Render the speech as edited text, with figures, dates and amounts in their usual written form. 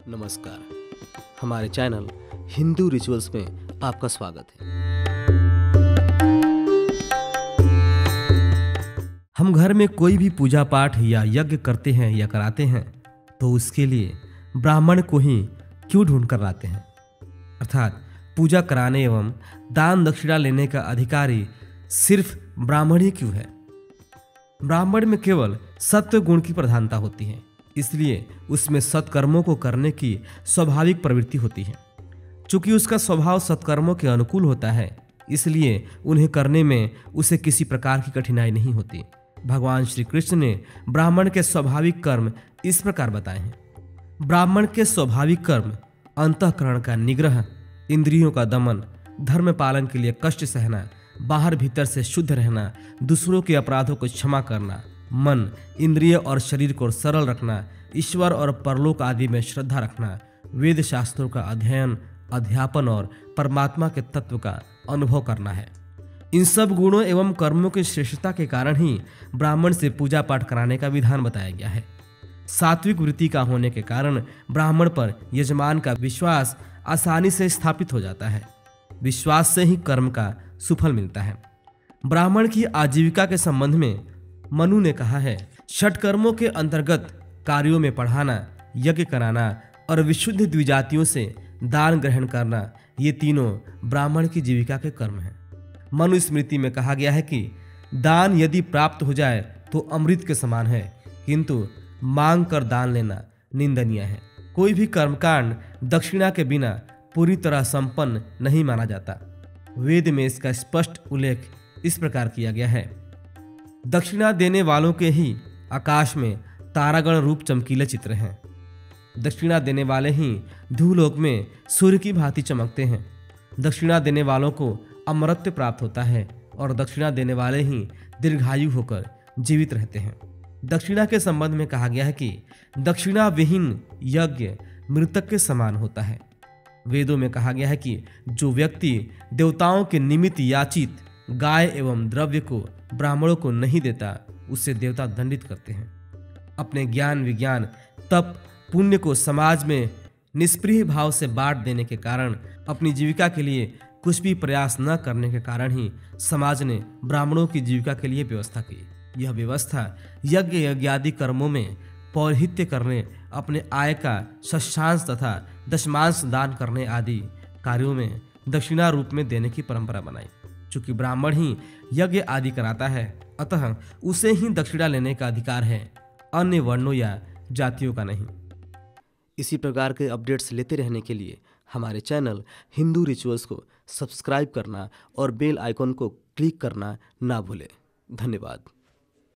नमस्कार। हमारे channel Hindu rituals में आपका स्वागत है। हम घर में कोई भी पूजा पाठ या यज्ञ करते हैं या कराते हैं तो उसके लिए ब्राह्मण को ही क्यों ढूंढ कर लाते हैं, अर्थात पूजा कराने एवं दान दक्षिणा लेने का अधिकारी सिर्फ ब्राह्मण ही क्यों है। ब्राह्मण में केवल सत्व गुण की प्रधानता होती है, इसलिए उसमें सत्कर्मों को करने की स्वाभाविक प्रवृत्ति होती है। चूंकि उसका स्वभाव सत्कर्मों के अनुकूल होता है, इसलिए उन्हें करने में उसे किसी प्रकार की कठिनाई नहीं होती। भगवान श्री कृष्ण ने ब्राह्मण के स्वाभाविक कर्म इस प्रकार बताए हैं। ब्राह्मण के स्वाभाविक कर्म अंतःकरण का निग्रह, इंद्रियों का दमन, धर्म पालन के लिए कष्ट सहना, बाहर भीतर से शुद्ध रहना, दूसरों के अपराधों को क्षमा करना, मन, इंद्रिय और शरीर को सरल रखना, ईश्वर और परलोक आदि में श्रद्धा रखना, वेद शास्त्रों का अध्ययन, अध्यापन और परमात्मा के तत्व का अनुभव करना है। इन सब गुणों एवं कर्मों की श्रेष्ठता के कारण ही ब्राह्मण से पूजा पाठ कराने का विधान बताया गया है। सात्विक वृत्ति का होने के कारण ब्राह्मण पर यजमान का विश्वास आसानी से स्थापित हो जाता है। विश्वास से ही कर्म का सुफल मिलता है। ब्राह्मण की आजीविका के संबंध में मनु ने कहा है, षट कर्मों के अंतर्गत कार्यों में पढ़ाना, यज्ञ कराना और विशुद्ध द्विजातियों से दान ग्रहण करना, ये तीनों ब्राह्मण की जीविका के कर्म हैं। मनु स्मृति में कहा गया है कि दान यदि प्राप्त हो जाए तो अमृत के समान है, किंतु मांग कर दान लेना निंदनीय है। कोई भी कर्मकांड दक्षिणा के बिना पूरी तरह संपन्न नहीं माना जाता। वेद में इसका स्पष्ट उल्लेख इस प्रकार किया गया है, दक्षिणा देने वालों के ही आकाश में तारागण रूप चमकीले चित्र हैं। दक्षिणा देने वाले ही धूलोक में सूर्य की भांति चमकते हैं। दक्षिणा देने वालों को अमरत्व प्राप्त होता है और दक्षिणा देने वाले ही दीर्घायु होकर जीवित रहते हैं। दक्षिणा के संबंध में कहा गया है कि दक्षिणा विहीन यज्ञ मृतक के समान होता है। वेदों में कहा गया है कि जो व्यक्ति देवताओं के निमित्त याचित गाय एवं द्रव्य को ब्राह्मणों को नहीं देता, उससे देवता दंडित करते हैं। अपने ज्ञान विज्ञान तप पुण्य को समाज में निष्प्रिय भाव से बांट देने के कारण, अपनी जीविका के लिए कुछ भी प्रयास न करने के कारण ही समाज ने ब्राह्मणों की जीविका के लिए व्यवस्था की। यह व्यवस्था यज्ञ यज्ञादि कर्मों में पौरोहित्य करने, अपने आय का षष्ठांश तथा दशमांश दान करने आदि कार्यों में दक्षिणा रूप में देने की परंपरा बनाई। चूंकि ब्राह्मण ही यज्ञ आदि कराता है, अतः उसे ही दक्षिणा लेने का अधिकार है, अन्य वर्णों या जातियों का नहीं। इसी प्रकार के अपडेट्स लेते रहने के लिए हमारे चैनल हिंदू रिचुअल्स को सब्सक्राइब करना और बेल आइकॉन को क्लिक करना ना भूलें। धन्यवाद।